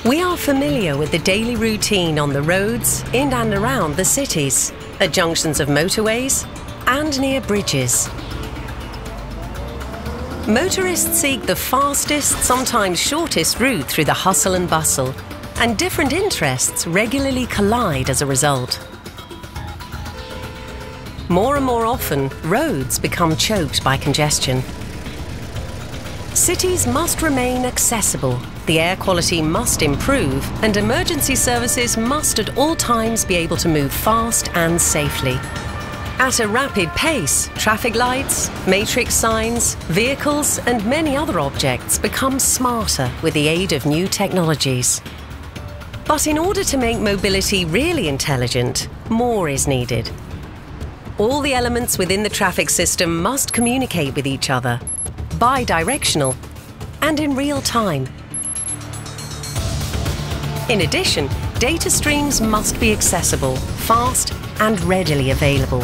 We are familiar with the daily routine on the roads in and around the cities, at junctions of motorways and near bridges. Motorists seek the fastest, sometimes shortest route through the hustle and bustle, and different interests regularly collide as a result. More and more often, roads become choked by congestion. Cities must remain accessible, the air quality must improve, and emergency services must at all times be able to move fast and safely. At a rapid pace, traffic lights, matrix signs, vehicles, and many other objects become smarter with the aid of new technologies. But in order to make mobility really intelligent, more is needed. All the elements within the traffic system must communicate with each other, bi-directional, and in real time. In addition, data streams must be accessible, fast, and readily available.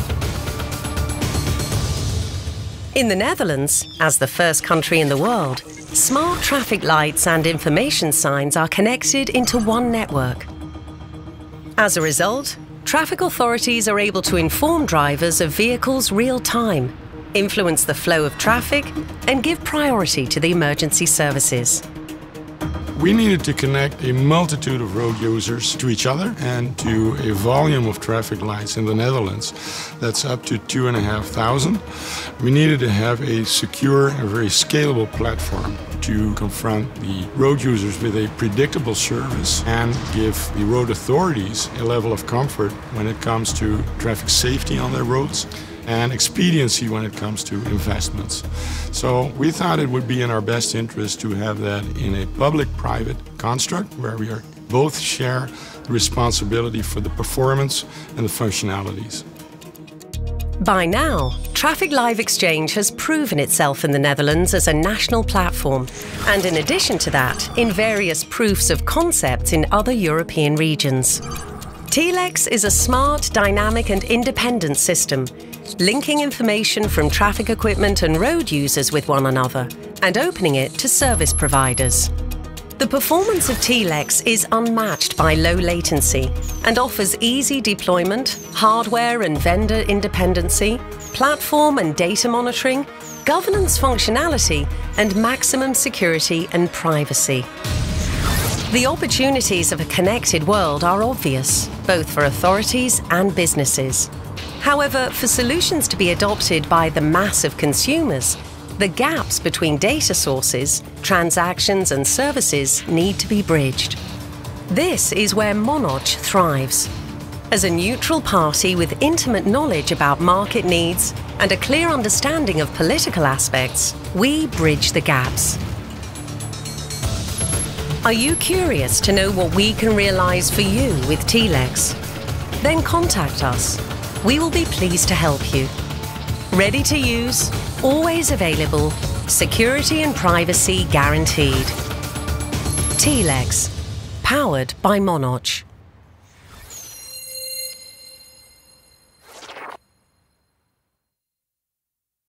In the Netherlands, as the first country in the world, smart traffic lights and information signs are connected into one network. As a result, traffic authorities are able to inform drivers of vehicles real time, influence the flow of traffic, and give priority to the emergency services. We needed to connect a multitude of road users to each other and to a volume of traffic lights in the Netherlands that's up to 2,500. We needed to have a secure and very scalable platform to confront the road users with a predictable service and give the road authorities a level of comfort when it comes to traffic safety on their roads and expediency when it comes to investments. So we thought it would be in our best interest to have that in a public-private construct where we both share the responsibility for the performance and the functionalities. By now, Traffic Live Exchange has proven itself in the Netherlands as a national platform, and in addition to that, in various proofs of concepts in other European regions. Telex is a smart, dynamic and independent system, linking information from traffic equipment and road users with one another, and opening it to service providers. The performance of Telex is unmatched by low latency and offers easy deployment, hardware and vendor independency, platform and data monitoring, governance functionality, and maximum security and privacy. The opportunities of a connected world are obvious, both for authorities and businesses. However, for solutions to be adopted by the mass of consumers, the gaps between data sources, transactions and services need to be bridged. This is where Monotch thrives. As a neutral party with intimate knowledge about market needs and a clear understanding of political aspects, we bridge the gaps. Are you curious to know what we can realize for you with Telex? Then contact us. We will be pleased to help you. Ready to use, always available, security and privacy guaranteed. Telex, powered by Monotch.